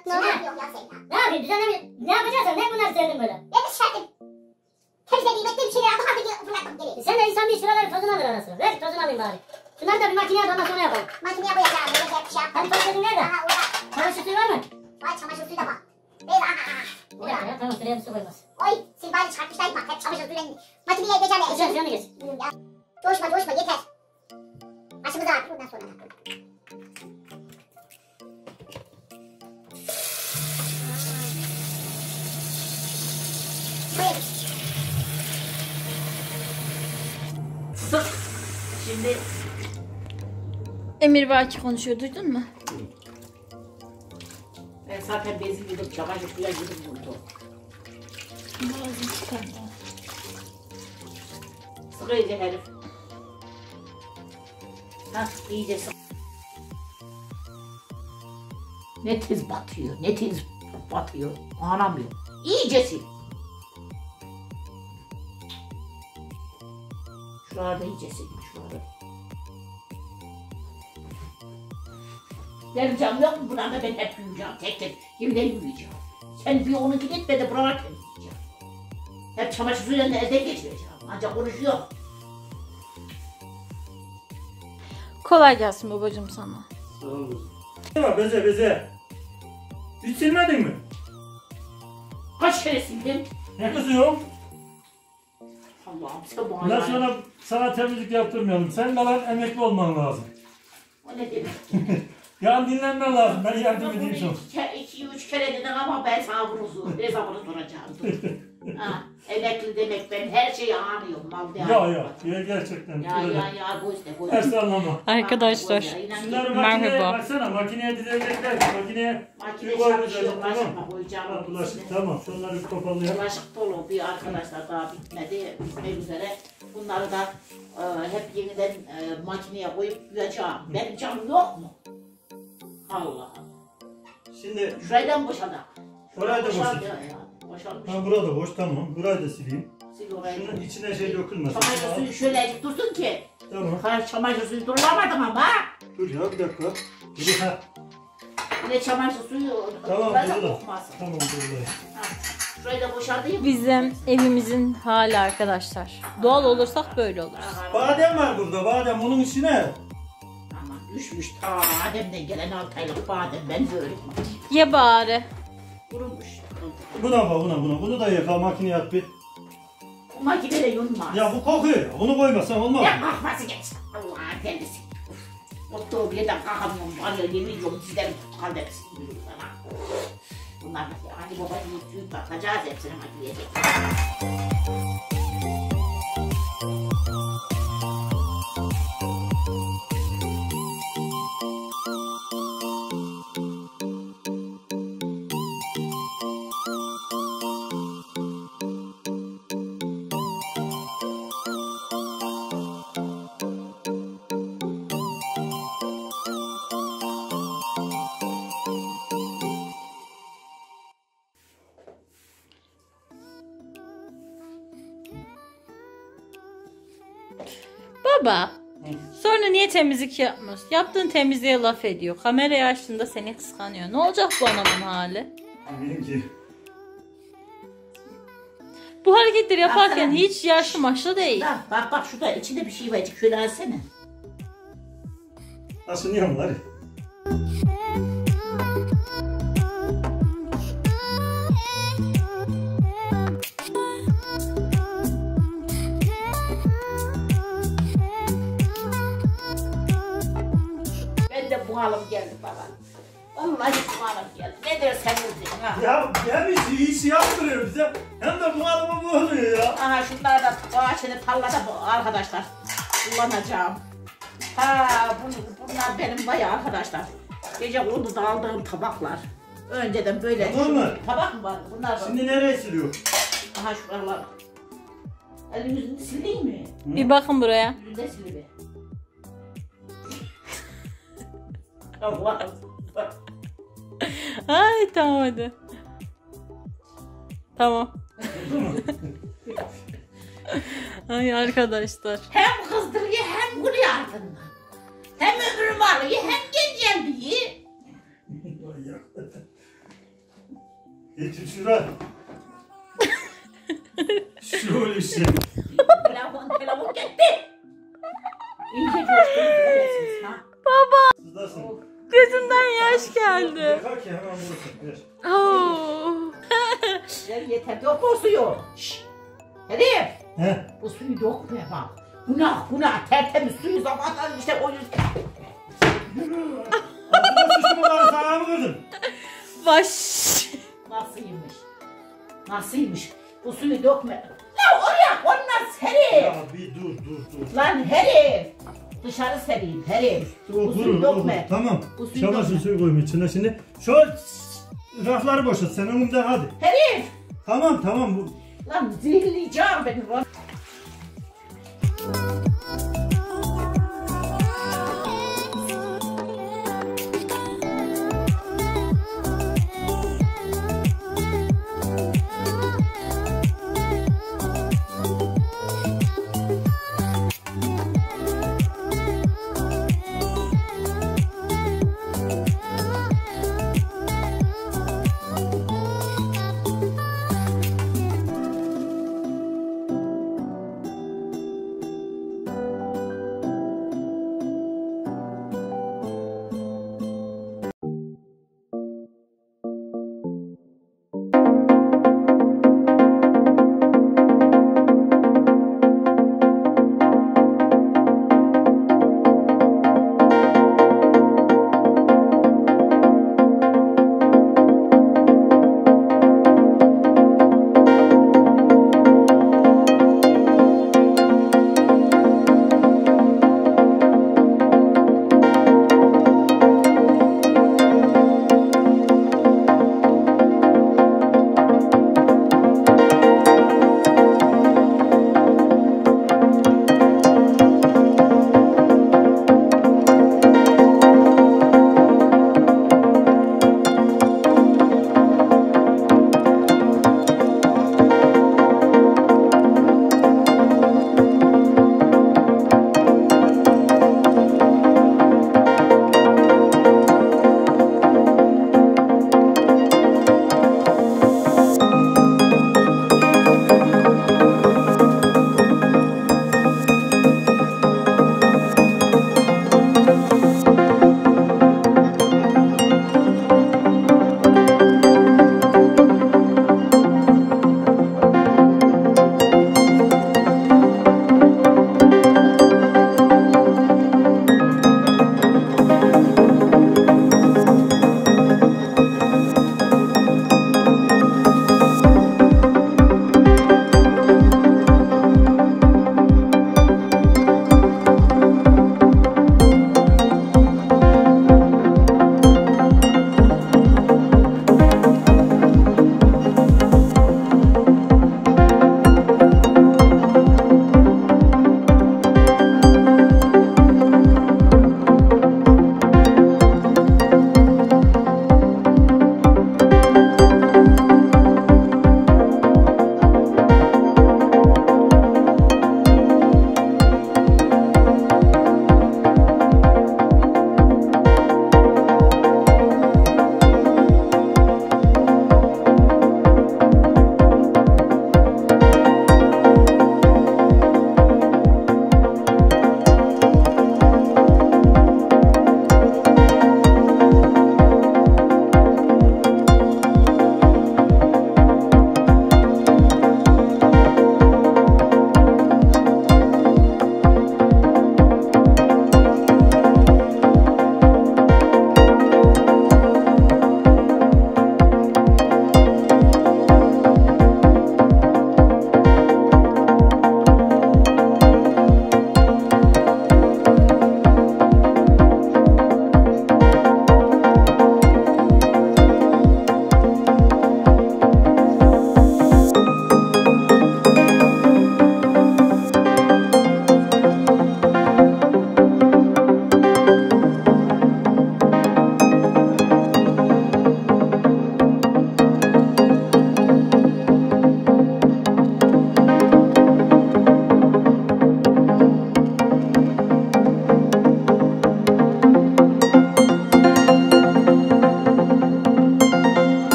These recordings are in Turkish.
Ne oluyor? Yok ya sen ya. Ne yapayım? Düzenlemiyor. Ne yapacaksın? Ne bunları serdin böyle? Ben de şerdim. Temizlediğim ettiğim şeyleri aldım artık fırlattım geri. Sen de insan bir şuraları tozunu alır anasını. Ver tozunu alayım bari. Şunları da bir makineye at ondan sonra yapalım. Makineye koyacağım. Böyle bir şey yaptım. Hani tozunu nerede? Aha orada. Çamaşır suyu var mı? Vay çamaşır suyu da var. Ver aha. Bir dakika ya tamam sıraya bir su koymaz. Oy siz bari çıkartmışlar bak hep çamaşır suyuyla makineye edeceğim ya. Güzel yanı geç. Ya. Coşma yeter. Başımıza at bundan sonra. Buyurun. Sık. Şimdi Emir Baki konuşuyor, duydun mu? ben zaten bezim gidip çamaşır suya gidip vurdum. Sık iyice herif. Hah iyice sık. Ne tez batıyor, ne tez batıyor. Anlamıyorum. İyice sil. Şuralarda iyice sil. Şuralarda. Benim canım yok mu? Burada ben hep yürüyeceğim. Tek tek yeminle yürüyeceğim. Sen bir onu gidip ben de buralar temizleyeceğim. Hep çamaşır suyuyla elden geçireceğim. Ancak konuşuyor. Kolay gelsin babacığım sana. Sağ olasın. Tamam beze. Hiç silmedin mi? Kaç kere sildim? Ne kızıyorsun? Allah'ım sen bu Bundan hayal. sonra sana temizlik yaptırmayalım. Sen kalan emekli olman lazım. O ne demek? Ya dinlenmen lazım. Ben yardım edeyim sana. 2-3 kere dedin ama ben sana bunu hesabını soracağım. Ha, emekli demek ben her şeyi anlıyorum. Mal Ya gerçekten. Ya bu işte. Ders anlama. Arkadaşlar, Şunları makineye merhaba. baksana. Makineye dizecekler. Makineye Makine bir koy çalışıyor, güzelce, bulaşıkla tamam. koyacağım. Bulaşık tamam. Şunları bir toparlayalım. Bulaşık dolu bir arkadaşlar daha bitmek üzere. Bunları da hep yeniden makineye koyup yuyacağım. Benim canım yok mu? Allah. Şimdi Şuraydan boşaldı. orayı da boşalt. Boşalmış. Ha burada boş tamam. Burayı da sileyim. Sil orayı. Şunun içine şey dökülmesin. Çamaşır suyu şöyle dursun ki. Tamam. Çamaşır suyu durulamadım ama. Dur ya bir dakika. Bir ha. Bir de çamaşır suyu Tamam burada burada. kokmasın. Tamam burada. Ha, şurayı da boşaltayım. Bizim evimizin hali arkadaşlar. Doğal olursak böyle olur. Badem var burada. Badem onun içine. Aman düşmüş ta Adem'den gelen 6 aylık badem ben böyle. Ye bari. Kurumuş. Buna bak buna. Bunu da yıka makineye at bir. Bu makineyle yunmaz. Ya bu kokuyor. Onu koymasan olmaz. Ya kalkması geç. Allah'ın kendisi. Oturduğum yerden kalkamıyorum. Var ya yemin ediyorum dizlerim tutkal hepsini biliyorum sana. Bunlar hadi baba yiyip bakacağız hepsini makineye. Baba, sonra niye temizlik yapmıyorsun? Yaptığın temizliğe laf ediyor. Kamerayı açtığında seni kıskanıyor. Ne olacak bu anamın hali? Eminim ki. Bu hareketleri yaparken Aferin. hiç yaşlı maşlı değil. Bak şurada içinde bir şey var. Şöyle alsana. Aşınıyor mu hadi? Ben de buhalım geldi baba. Vallahi buhalım geldi. Ne dersen desin ha. Ya bir iş yaptırıyor bize. Hem de bu adamı bu oluyor ya. Aha şunlar da bahçede tarlada arkadaşlar kullanacağım. Ha bunlar benim bayağı arkadaşlar. Gece konuda aldığım tabaklar. Önceden böyle Tamam mı? tabak mı var? Bunlar da. Şimdi nereye siliyor? Aha şuralar. Elin yüzünü sileyim mi? Bir bakın buraya. Yüzünde sileyim. Allah'ım. Ay tamam hadi. Tamam. Ay arkadaşlar. Hem kızdırıyor hem gülüyor ardından. Hem ömrüm alıyor hem gecem diyor. Manyak. Getir şuraya. Şöyle şey. Telefon gitti. İyice coştunuz ha. Sızlasın. Gözümden yaş geldi. Kalk ya hemen vurursun. Ver. Oo. Yeter dök o suyu. Şşş. Herif. He? Bu suyu dökme bak. Günah tertemiz suyu zamanlar işte o yüzden. Ağzına sıçtım onları sana mı kırdın? Baş. Nasılmış? Bu suyu dökme. Ya oraya konmaz herif. Ya bir dur. Lan herif. Dışarı sereyim herif. Bu suyu dökme. Tamam. Bu suyu Çamaşır dökme. suyu koyayım içine şimdi. Şu rafları boşalt sen önümden hadi. Herif. Tamam bu. Lan zehirleyeceğim beni lan.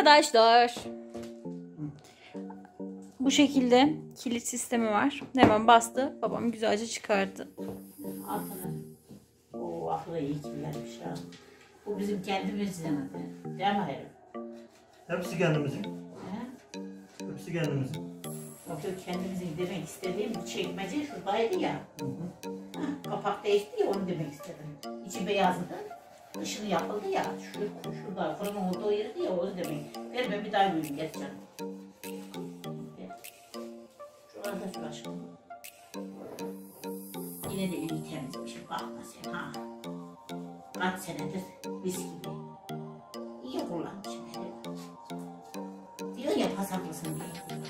arkadaşlar. Bu şekilde kilit sistemi var. Hemen bastı. Babam güzelce çıkardı. Altına. O aklı iyi kimlermiş ya. Bu bizim kendimizden. Değil mi herif? Hepsi kendimizin. He? Hepsi kendimizin. Yok yok kendimizin demek istediğim bu çekmece şuradaydı ya. Ha, kapak değişti ya onu demek istedim. İçi beyazdı. Dışını yapıldı ya. Şurada fırının olduğu yerdi ya onu demek. Ver ben bir daha göreyim geç canım. Şurada şu aşkım. Yine de iyi temizmişim. Bakma sen ha. Kaç senedir mis gibi. İyi kullanmışım herif. Diyor ya pasaklısın diye.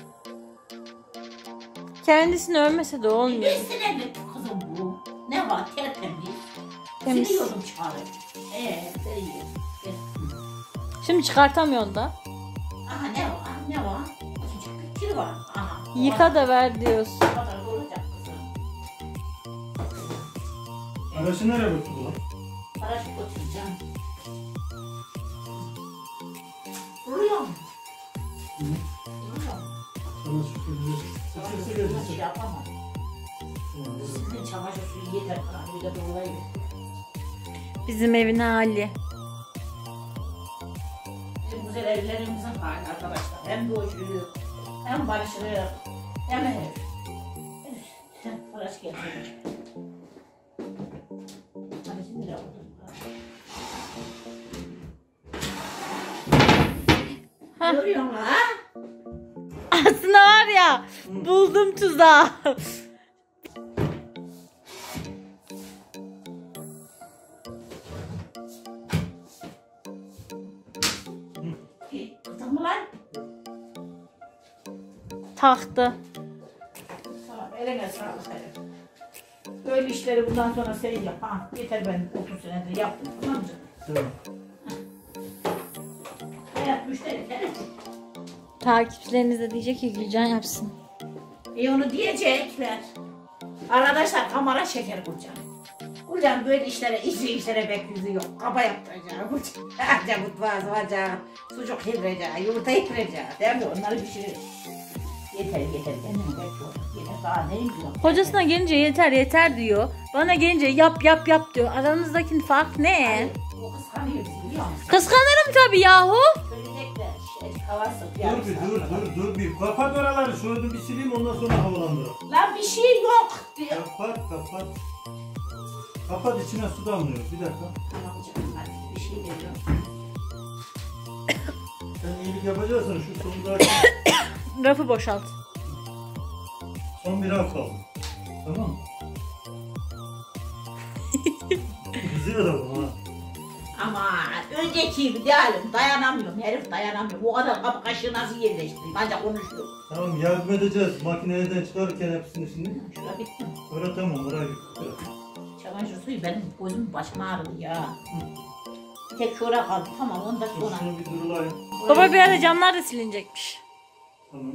Kendisini övmese de olmuyor. 5 senedir kızım bu. Ne var tertemiz. Temiz. Siliyorum çıkarıp. Veriyorum. Şimdi çıkartamıyorsun da. Aha ne var? Ne var? Küçük bir kir var. Aha. Yıka da ver diyorsun. O kadar da olacak kızım. Arası nereye götürdü lan? Paraşüt götüreceğim. Vuruyor mu? Vuruyor mu? Sana süpürüyor. Süpürse Çamaşır gelirse. şey yapamam. Sizin çamaşır suyu yeter falan. Bir de dolayı. Bizim evin hali. Bizim güzel evlerimizin hali arkadaşlar. Hem doğuşuyor, hem barışırıyor, hem ev. Sen paraşüt getirecek. Hadi şimdi de oldu. Ha. Görüyor musun ha? Aslında var ya, buldum tuzağı. Kızım mı lan? Taktı. Tamam, eline sağlık herif. Böyle işleri bundan sonra sen yap ha. Yeter ben 30 senedir yaptım tamam mı canım? Tamam. Hayat müşteri herif. Takipçileriniz de diyecek ki Gülcan yapsın. Onu diyecekler. Arkadaşlar kamera şeker Gülcan. Gülcan böyle işlere, işlere pek yüzü yok. Kaba yaptıracak Gülcan. Ancak mutfağı sıvacak, sucuk yedirecek, yumurta yedirecek. Değil mi? Onları pişirir. Yeter kendine bekliyor. Yeter daha neyim diyor. Kocasına gelince yeter yeter diyor. Bana gelince yap yap yap diyor. Aranızdaki fark ne? O kıskanıyor bizi biliyor musun? Kıskanırım tabii yahu. Söyleyecekler. Havası. Dur bir kapat oraları. Şöyle bir sileyim ondan sonra havalandıralım. Lan bir şey yok diyor. Kapat. Kapat içine su damlıyor. Bir dakika. Tamam canım hadi bir şey veriyorum. Sen iyilik yapacaksın şu sondaki Rafı boşalt. son bir hafta kaldı. Tamam mı? Güzel adam ha. Ama önceki gibi değilim. Dayanamıyorum. Herif dayanamıyorum. O kadar kapı kaşığı nasıl yerleştireyim? Ancak konuşuyor. Tamam yardım edeceğiz. Makineden çıkarırken hepsini şimdi. Şurada bitti mi? Öyle tamam oraya git. Çamaşır suyu benim gözüm başıma ağrıdı ya. Tek şura kaldı. Tamam ondan sonra. Şunu bir durulayım. Baba bir ara camlar da silinecekmiş. Tamam.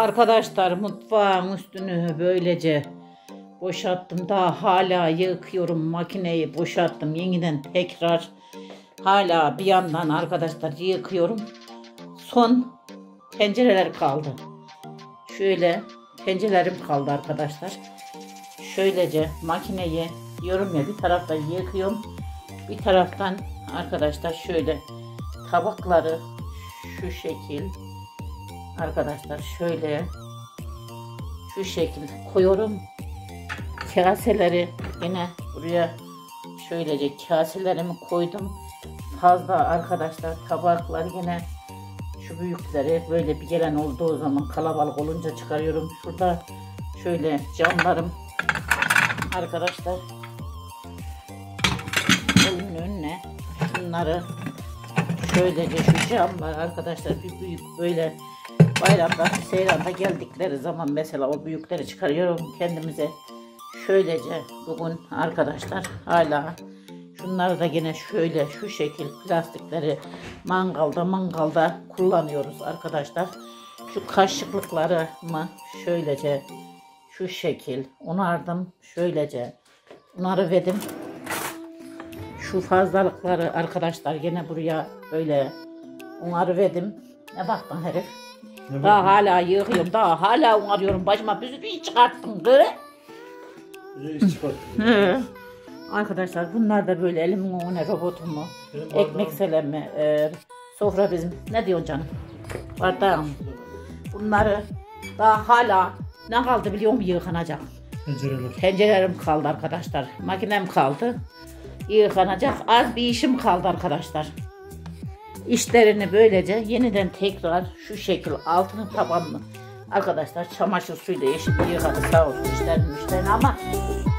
Arkadaşlar mutfağın üstünü böylece boşalttım. Daha hala yıkıyorum. Makineyi boşalttım. Yeniden tekrar hala bir yandan arkadaşlar yıkıyorum. Son tencereler kaldı. Şöyle tencerelerim kaldı arkadaşlar. Şöylece makineyi diyorum ya, bir taraftan yıkıyorum. Bir taraftan arkadaşlar şöyle tabakları şu şekil arkadaşlar şöyle şu şekil koyuyorum. Kaseleri yine buraya şöylece kaselerimi koydum. Fazla arkadaşlar tabakları yine şu büyükleri böyle bir gelen olduğu zaman kalabalık olunca çıkarıyorum. Şurada şöyle camlarım arkadaşlar. Onun önüne bunları şöylece şu camlar arkadaşlar bir büyük böyle bayramda seyranda geldikleri zaman mesela o büyükleri çıkarıyorum kendimize. Şöylece bugün arkadaşlar hala şunları da yine şöyle şu şekil plastikleri mangalda kullanıyoruz arkadaşlar. Şu kaşıklıklarımı şöylece şu şekil onardım. Şöylece onarı verdim. Şu fazlalıkları arkadaşlar yine buraya böyle onarı verdim. Ne baktın herif? Daha hala yıkıyorum. Daha hala onarıyorum. Başıma bir sürü iş çıkarttın kız. Arkadaşlar bunlar da böyle elimin önüne robotumu, ekmek selemi, sofra bizim. Ne diyorsun canım? Bardağım. Bunları daha hala ne kaldı biliyor musun yıkanacak? Tencerelerim kaldı arkadaşlar. Makinem kaldı. Yıkanacak. Az bir işim kaldı arkadaşlar. İşlerini böylece yeniden tekrar şu şekil altını tabanını arkadaşlar çamaşır suyla eşit yıkadı sağ olsun işlerini ama